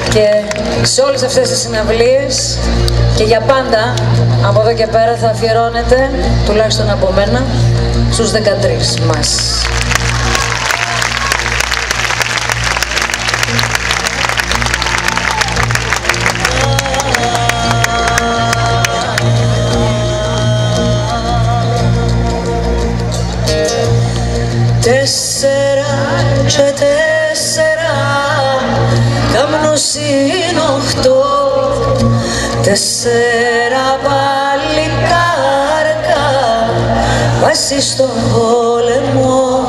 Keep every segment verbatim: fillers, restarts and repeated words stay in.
Και σε όλες αυτές τις συναυλίες και για πάντα από εδώ και πέρα θα αφιερώνεται, τουλάχιστον από μένα, στους δεκατρείς μας. Τέσσερα και τέσσερα κάμνος είναι οχτώ, τέσσερα παλικάρκα βάσει στον πόλεμο,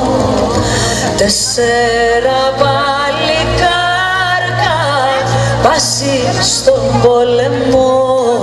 τέσσερα παλικάρκα βάσει στον πόλεμο.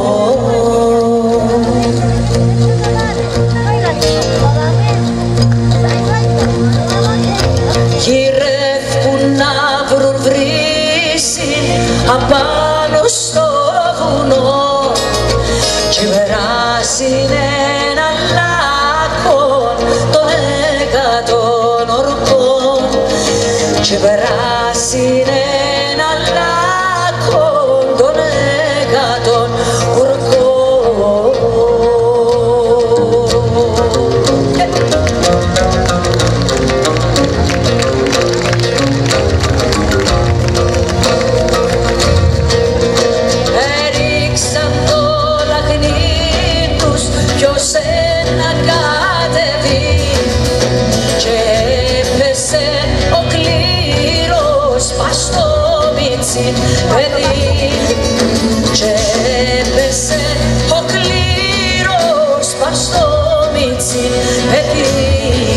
Γυρεύκουν να βρουν βρύση απάνω στο βουνό και περάσινε ένα λάκκο των εκατόν ορκών και περάσινε ένα λάκκο των εκατόν ορκών. Παιδί και έπεσε ο κλήρος πας στο μίτσι παιδί.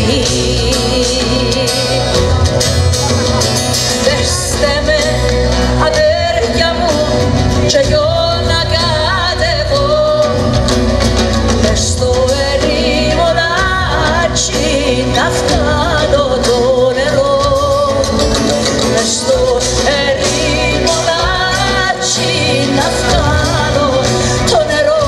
Δέστε με αδέρφια μου και γιο να κατεβώ μες στο ερημονάτσι να βγάλω το νερό, μες στο να βγάλω το νερό.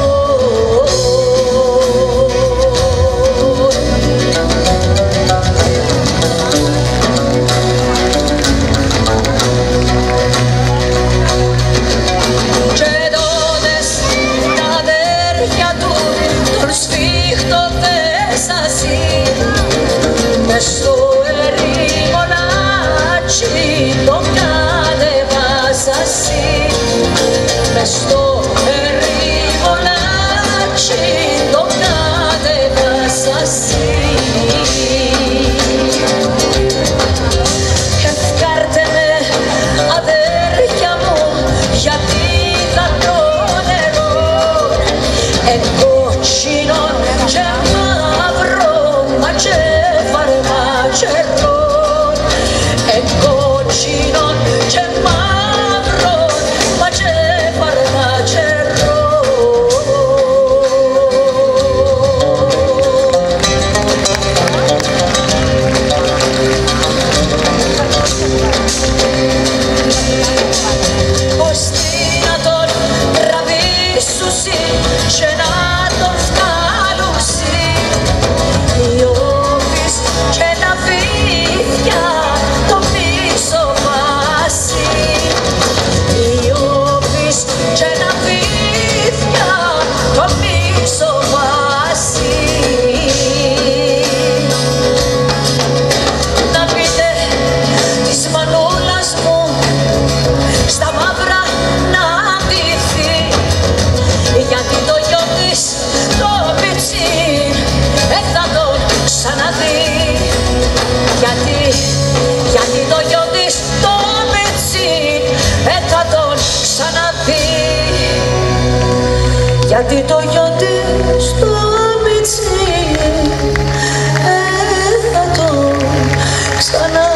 Και τότε τα αδέρφια του τον σφίχτο πέσασι μες στο ερημονάτσι το κατεβάσασι, μες στο ερημονάτσι το κατεβάσασι. Ευκάρτε με αδέρφια μου γιατί θα το νερό εγκότσινο και μαύρο μα και φαρμακερό, εγκότσινο και μαύρο μα και φαρμακερό. Ώστε να τον τραβήσουσι και να τον βγάλουσι οι όπεις και τα βίδια το πίσω βάση, οι όπεις και τα βίδια το πίσω βάση. Να πείτε της μανούλας μου στα μαύρα να ντυθεί, γιατί το γιο της το πιτσί δεν θα τον ξαναδεί, γιατί, γιατί το γιο της το πιτσί δεν θα τον ξαναδεί, γιατί το γιο της το πιτσί δεν θα τον ξαναδεί.